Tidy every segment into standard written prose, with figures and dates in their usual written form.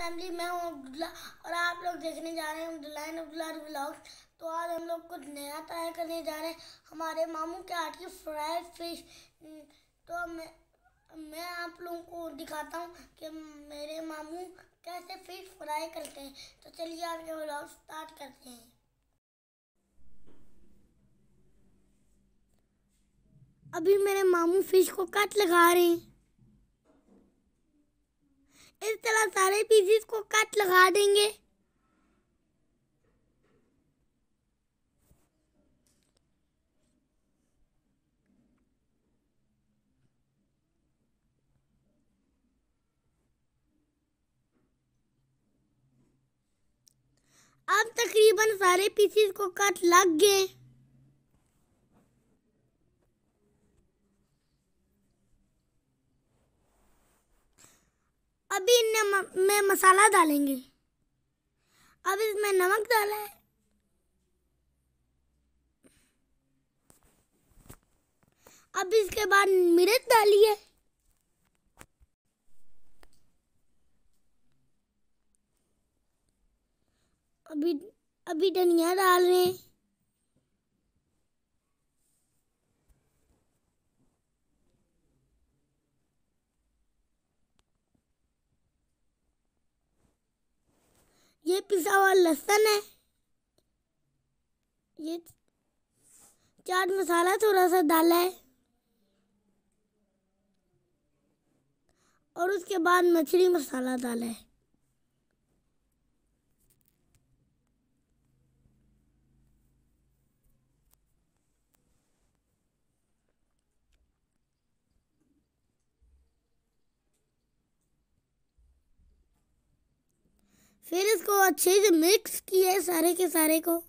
Family, मैं हूँ अब्दुल्ला और आप लोग देखने जा रहे हैं अब्दुल्ला व्लॉग्स। तो आज हम लोग कुछ नया ट्राई करने जा रहे हैं, हमारे मामू के हाथ की फ्राइड फिश। तो मैं आप लोगों को दिखाता हूँ कि मेरे मामू कैसे फिश फ्राई करते हैं। तो चलिए आज के व्लॉग स्टार्ट करते हैं। अभी मेरे मामू फिश को कट लगा रहे हैं। इस तरह सारे पीसेस को कट लगा देंगे। अब तकरीबन सारे पीसेस को कट लग गए। अभी में मसाला डालेंगे। अब इसमें नमक डाला है। अब इसके बाद मिर्च डाली है। अभी धनिया डाल रहे हैं। ये पिसा हुआ लहसुन है। ये चाट मसाला थोड़ा सा डाला है और उसके बाद मछली मसाला डाला है। फिर इसको अच्छे से मिक्स किया है सारे के सारे को।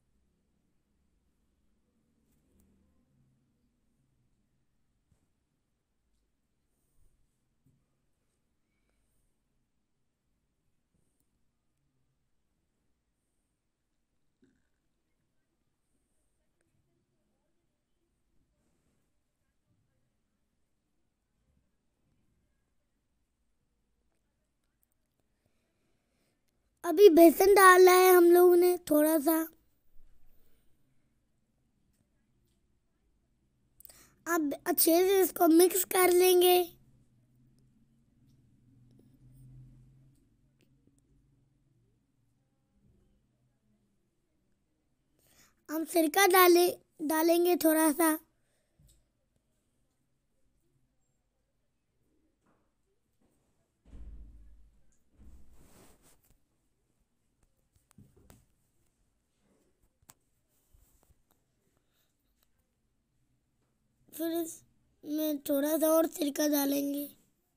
अभी बेसन डाला है हम लोगों ने थोड़ा सा। अब अच्छे से इसको मिक्स कर लेंगे। हम सिरका डालेंगे थोड़ा सा। फिर इसमें थोड़ा सा और सिरका डालेंगे।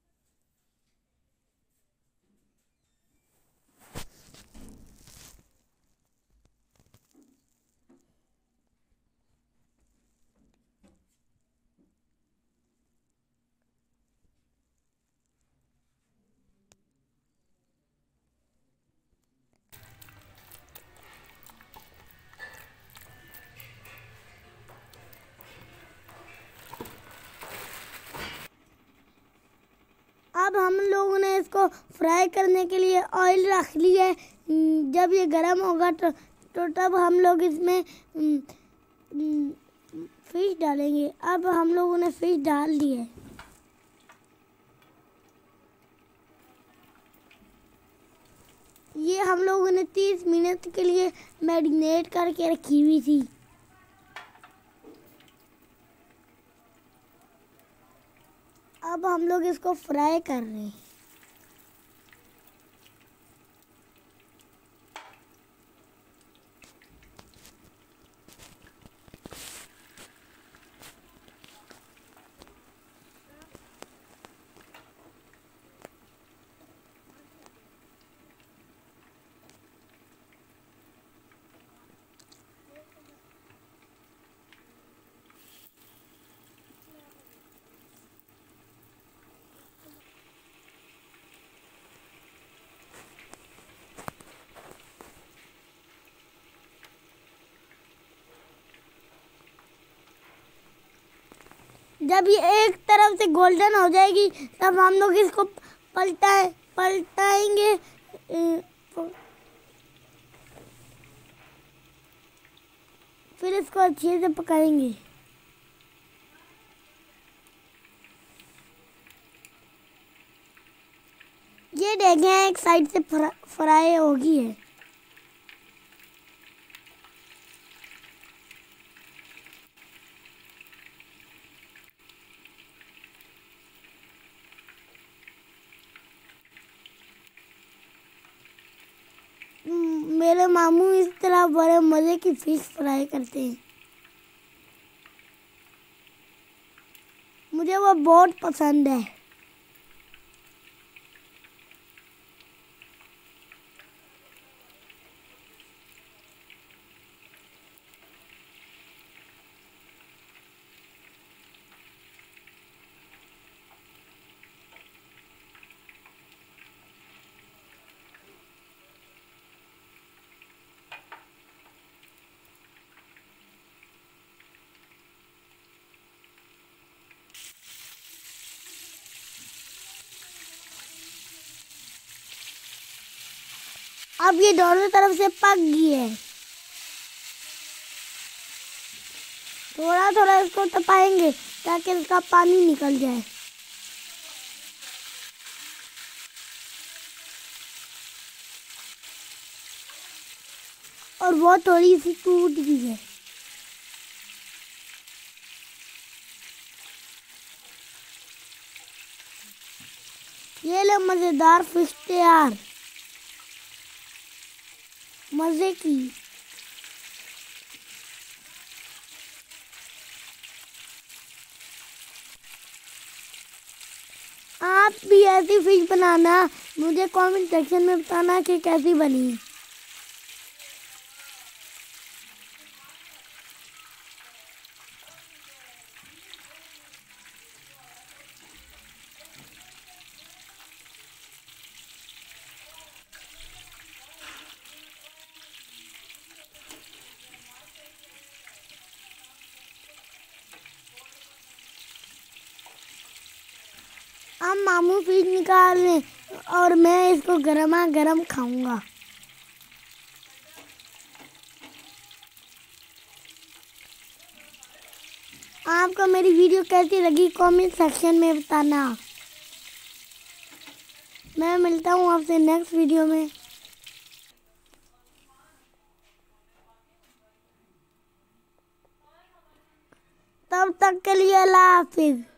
अब हम लोगों ने इसको फ्राई करने के लिए ऑयल रख लिया है। जब ये गर्म होगा तो तब हम लोग इसमें फिश डालेंगे। अब हम लोगों ने फिश डाल दी है। ये हम लोगों ने 30 मिनट के लिए मैरिनेट करके रखी हुई थी। अब हम लोग इसको फ्राई कर रहे हैं। जब ये एक तरफ से गोल्डन हो जाएगी तब हम लोग इसको पलटाएंगे फिर इसको अच्छे से पकाएंगे। ये देखें एक साइड से फ्राई होगी है। मेरे मामू इस तरह बड़े मज़े की फिश फ्राई करते हैं। मुझे वो बहुत पसंद है। अब ये दोनों तरफ से पक गई है। थोड़ा थोड़ा इसको तपाएंगे ताकि इसका पानी निकल जाए। और वो थोड़ी सी टूट गई है। ये लो मज़ेदार फिश तैयार, मज़े की। आप भी ऐसी फिश बनाना, मुझे कमेंट सेक्शन में बताना कि कैसी बनी। अब मामू फिश निकाल लें और मैं इसको गरमा गरम खाऊंगा। आपको मेरी वीडियो कैसी लगी कमेंट सेक्शन में बताना। मैं मिलता हूँ आपसे नेक्स्ट वीडियो में। तब तक के लिए अल्लाह हाफिज़।